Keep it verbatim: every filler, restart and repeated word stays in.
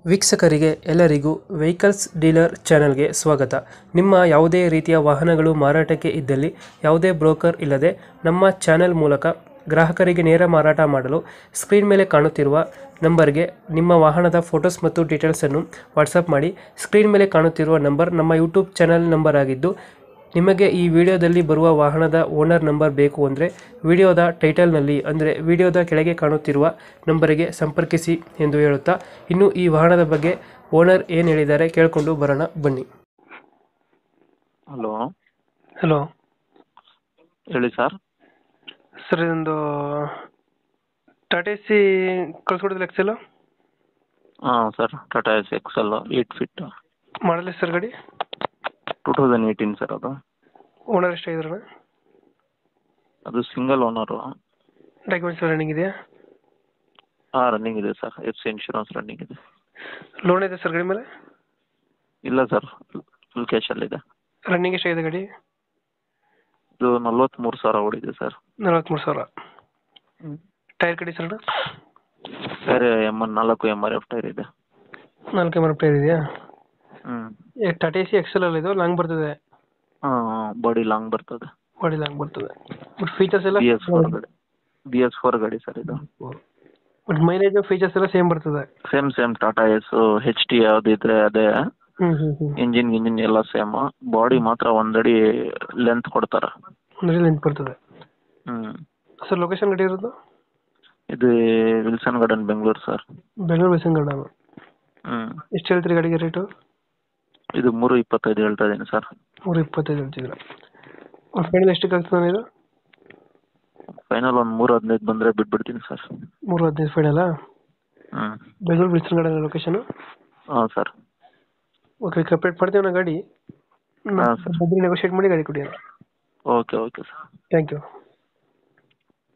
ವೀಕ್ಷಕರಿಗೆ ಎಲ್ಲರಿಗೂ vehicles dealer ಚಾನೆಲ್ಗೆ ಸ್ವಾಗತ. ನಿಮ್ಮ ಯಾವುದೇ ರೀತಿಯ ವಾಹನಗಳು ಮಾರಾಟಕ್ಕೆ ಇದ್ದಲ್ಲಿ ಯಾವುದೇ ಬ್ರೋಕರ್ ಇಲ್ಲದೆ ನಮ್ಮ ಚಾನೆಲ್ ಮೂಲಕ ಗ್ರಾಹಕರಿಗೆ ನೇರ ಮಾರಾಟ ಮಾಡಲು ಸ್ಕ್ರೀನ್ ಮೇಲೆ ಕಾಣುತ್ತಿರುವ ನಂಬರ್ಗೆ ನಿಮ್ಮ ವಾಹನದ ಫೋಟೋಸ್ ಮತ್ತು ಡೀಟೇಲ್ಸನ್ನು ವಾಟ್ಸಪ್ ಮಾಡಿ. ಸ್ಕ್ರೀನ್ ಮೇಲೆ ಕಾಣುತ್ತಿರುವ ನಂಬರ್ ನಮ್ಮ ಯೂಟ್ಯೂಬ್ ಚಾನೆಲ್ ನಂಬರ್ ಆಗಿದ್ದು, ನಿಮಗೆ ಈ ವಿಡಿಯೋದಲ್ಲಿ ಬರುವ ವಾಹನದ ಓನರ್ ನಂಬರ್ ಬೇಕು ಅಂದರೆ ವಿಡಿಯೋದ ಟೈಟಲ್ನಲ್ಲಿ ಅಂದರೆ ವಿಡಿಯೋದ ಕೆಳಗೆ ಕಾಣುತ್ತಿರುವ ನಂಬರಿಗೆ ಸಂಪರ್ಕಿಸಿ ಎಂದು ಹೇಳುತ್ತಾ, ಇನ್ನು ಈ ವಾಹನದ ಬಗ್ಗೆ ಓನರ್ ಏನು ಹೇಳಿದ್ದಾರೆ ಕೇಳಿಕೊಂಡು ಬರೋಣ ಬನ್ನಿ. ಹಲೋ ಹಲೋ ಹೇಳಿ ಸರ್. ಸರ್, ಇದೊಂದು ಟಾಟಾ ಸಿ ಕಳ್ಸ್ಕೊಡಿದ್ರೆ ಎಕ್ಸೆಲ್ ಹಾಂ sir, Tata S excel eight feet ಮಾಡಲಿ ಸರ್ ಗಾಡಿ. Two thousand eighteen sir. ಅದು ಓನರ್ ಎಷ್ಟಾಗಿದ್ರಣ? ಅದು ಸಿಂಗಲ್ ಓನರು. ಡಾಕ್ಯುಮೆಂಟ್ಸ್ ರನ್ನಿಂಗ್ ಇದೆಯಾ? ಹಾಂ ರನ್ನಿಂಗ್ ಇದೆ sir, F C insurance running ಇದೆ. ಲೋನ್ ಇದೆ ಸರ್ ಗಾಡಿ ಮೇಲೆ? ಇಲ್ಲ ಸರ್, ಫುಲ್ ಕ್ಯಾಶಲ್ಲಿದೆ. ರನ್ನಿಂಗ್ ಎಷ್ಟಾಗಿದೆ ಗಾಡಿ? ಇದು ನಲ್ವತ್ತ್ಮೂರು ಸಾವಿರ ಓಡಿದೆ ಸರ್. ನಲ್ವತ್ಮೂರು ಸಾವಿರ. ಹ್ಞೂ. ಟೈರ್ ಕಡಿ ಸರ್? ಬೇರೆ ಎಮ್ ಎನ್ ನಾಲ್ಕು ಎಮ್ ಆರ್ ಎಫ್ ಟೈರ್ ಇದೆ. ನಾಲ್ಕು ಎಮ್ ಆರ್ ಟೈರ್ ಇದೆಯಾ? ಹ್ಞೂ. ಟಾಟಾ ಸಿ ಎಕ್ಸೆಲ್ ಅಲ್ಲಿ ಇದು ಲಾಂಗ್ ಬರ್ತದೆ. ಹಾಂ, ಬಾಡಿ ಲಾಂಗ್ ಬರ್ತದೆ. ಬಾಡಿ ಲಾಂಗ್ ಬರ್ತದೆ. ಬಟ್ ಫೀಚರ್ಸ್ ಎಲ್ಲ ಬಿ ಎಸ್ ಫೋರ್ ಗಾಡಿ ಬಿ ಎಸ್ ಫೋರ್ ಗಾಡಿ ಸರ್ ಇದು. ಬಟ್ ಮೈಲೇಜ್ ಫೀಚರ್ಸ್ ಎಲ್ಲ ಸೇಮ್ ಬರ್ತದೆ. Same same Tata S H T ಯಾವುದಿದ್ರೆ ಅದೇ. ಹ್ಮ್ ಹ್ಮ್ ಹ್ಮ್ ಇಂಜಿನ್ ಗಿಂಜಿನ್ ಎಲ್ಲ ಸೇಮ್. ಬಾಡಿ ಮಾತ್ರ ಒಂದಡಿ ಲೆಂತ್ ಕೊಡ್ತಾರೆ. ಅಂದ್ರೆ ಲೆಂತ್ ಬರ್ತದೆ. ಹ್ಞೂ. ಸರ್, ಲೊಕೇಶನ್ ಗಾಡಿ ಇರೋದು? ಇದು Wilson Garden Bengaluru sir. Bengaluru Wilson Garden. ಹ್ಞೂ. ಎಷ್ಟು ಹೇಳ್ತೀರಿ ಗಾಡಿಗೆ ರೇಟು? ಇದು ಮೂರು ಇಪ್ಪತ್ತೈದು ಹೇಳ್ತಾ ಇದ್ದೀನಿ ಸರ್. ಮೂರು ಇಪ್ಪತ್ತೈದು ಹೇಳ್ತಿದ್ರ. ಫೈನಲ್ ಎಷ್ಟಕ್ಕೆ ಆಗ್ತದೆ ಇದು? ಫೈನಲ್ ಒಂದು ಮೂರು ಹದಿನೈದು ಬಂದರೆ ಬಿಟ್ಬಿಡ್ತೀನಿ ಸರ್. ಮೂರು ಹದಿನೈದು ಫೈನಲ್ಲಾ? ಹ್ಞೂ. Bengaluru Wilson Garden location? ಹಾಂ ಸರ್. ಓಕೆ, ಕಂಪ್ಲೀಟ್ ಮಾಡ್ತೀವಿ ನಾ ಗಾಡಿ. ಹಾಂ ಸರ್. ನೆಗೋಷಿಯೇಟ್ ಮಾಡಿ ಗಾಡಿ ಕೊಡಿ. Okay okay sir. Thank you.